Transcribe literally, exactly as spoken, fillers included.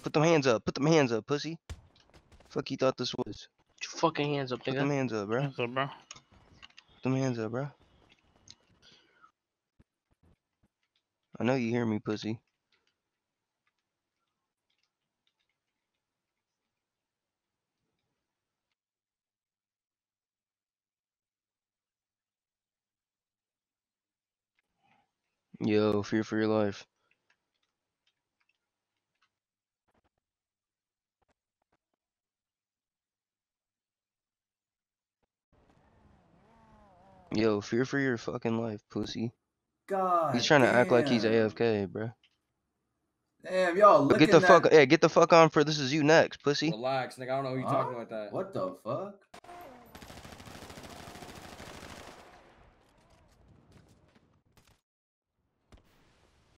Put them hands up. Put them hands up, pussy. Fuck you thought this was. Put your fucking hands up, nigga. Put them hands up, bro. Hands up, bro. Put them hands up, bro. I know you hear me, pussy. Yo, fear for your life. Yo, fear for your fucking life, pussy. God He's trying damn. to act like he's A F K, bro. Damn, y'all But looking get the fuck, at... hey, get the fuck on for this is you next, pussy. Relax, nigga. I don't know who you Huh? talking like that. What the fuck?